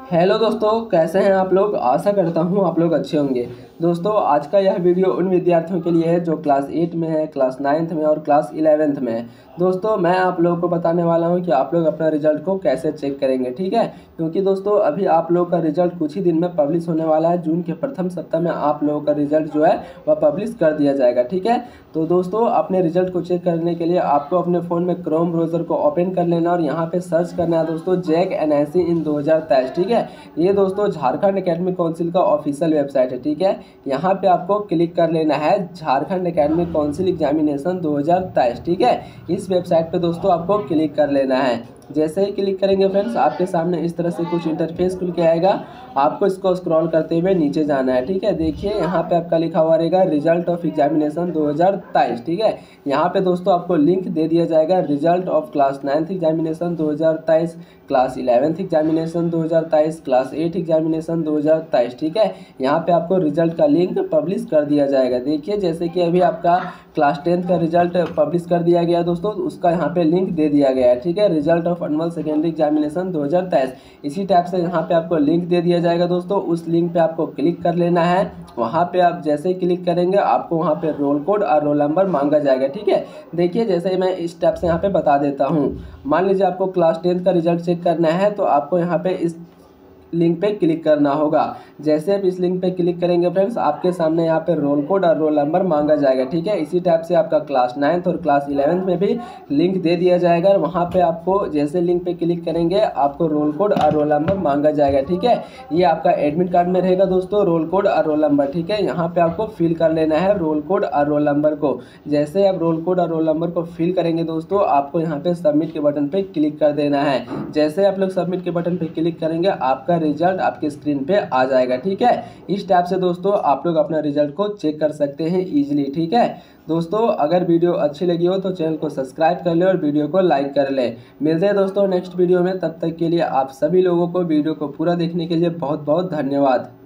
Hello दोस्तों, कैसे हैं आप लोग। आशा करता हूं आप लोग अच्छे होंगे। दोस्तों, आज का यह वीडियो उन विद्यार्थियों के लिए है जो क्लास 8 में है, क्लास 9th में और क्लास 11th में है। दोस्तों, मैं आप लोगों को बताने वाला हूं कि आप लोग अपना रिजल्ट को कैसे चेक करेंगे, ठीक है। क्योंकि दोस्तों अभी आप लोग का रिजल्ट कुछ ही दिन में पब्लिश होने वाला है। जून के प्रथम सप्ताह में आप लोगों का रिजल्ट जो है वह पब्लिश कर दिया जाएगा, ठीक है। तो दोस्तों, अपने रिजल्ट को चेक करने के लिए आपको अपने फ़ोन में क्रोम ब्राउज़र को ओपन कर लेना और यहाँ पे सर्च करना है दोस्तों जैक एनआईसी इन 2023, ठीक है। ये दोस्तों झारखंड एकेडमिक काउंसिल का ऑफिशियल वेबसाइट है, ठीक है। यहाँ पे आपको क्लिक कर लेना है झारखंड एकेडमिक काउंसिल एग्जामिनेशन 2023, ठीक है। इस वेबसाइट पे दोस्तों आपको क्लिक कर लेना है। जैसे ही क्लिक करेंगे फ्रेंड्स, आपके सामने इस तरह से कुछ इंटरफेस खुल के आएगा। आपको इसको स्क्रॉल करते हुए नीचे जाना है, ठीक है। देखिए यहाँ पे आपका लिखा हुआ रहेगा रिजल्ट ऑफ एग्जामिनेशन 2023, ठीक है। यहाँ पे दोस्तों आपको लिंक दे दिया जाएगा result of class 9th examination 2023, class 11th examination 2023, class 8 examination 2023, ठीक है। यहाँ पे आपको रिजल्ट का लिंक पब्लिश कर दिया जाएगा। देखिए जैसे कि अभी आपका क्लास 10th का रिजल्ट पब्लिश कर दिया गया दोस्तों, उसका यहाँ पे लिंक दे दिया गया है, ठीक है। Result of annual secondary examination 2023 इसी टाइप से यहाँ पे आपको लिंक दे दिया जाएगा दोस्तों। उस लिंक पे आपको क्लिक कर लेना है। वहाँ पे आप जैसे ही क्लिक करेंगे आपको वहाँ पे रोल कोड और रोल नंबर मांगा जाएगा, ठीक है। देखिए जैसे ही मैं इस टाइप से यहाँ पे बता देता हूँ। मान लीजिए आपको क्लास 10th का रिजल्ट चेक करना है तो आपको यहाँ पे इस लिंक पे क्लिक करना होगा। जैसे आप इस लिंक पे क्लिक करेंगे फ्रेंड्स, आपके सामने यहाँ पे रोल कोड और रोल नंबर मांगा जाएगा, ठीक है। इसी टाइप से आपका क्लास 9th और क्लास 11th में भी लिंक दे दिया जाएगा और वहाँ पे आपको जैसे लिंक पे क्लिक करेंगे आपको रोल कोड और रोल नंबर मांगा जाएगा, ठीक है। ये आपका एडमिट कार्ड में रहेगा दोस्तों रोल कोड और रोल नंबर, ठीक है। यहाँ पे आपको फिल कर लेना है रोल कोड और रोल नंबर को। जैसे आप रोल कोड और रोल नंबर को फिल करेंगे दोस्तों, आपको यहाँ पे सबमिट के बटन पे क्लिक कर देना है। जैसे आप लोग सबमिट के बटन पे क्लिक करेंगे आपका रिजल्ट आपके स्क्रीन पे आ जाएगा, ठीक है। इस टाइप से दोस्तों आप लोग अपना रिजल्ट को चेक कर सकते हैं इजीली, ठीक है। दोस्तों अगर वीडियो अच्छी लगी हो तो चैनल को सब्सक्राइब कर ले और वीडियो को लाइक कर ले। मिलते हैं दोस्तों नेक्स्ट वीडियो में, तब तक के लिए आप सभी लोगों को वीडियो को पूरा देखने के लिए बहुत बहुत धन्यवाद।